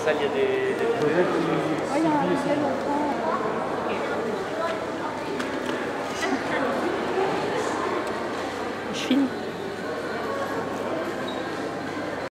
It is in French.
salle, il y a des... Oh, il y a un modèle enfant. Je filme.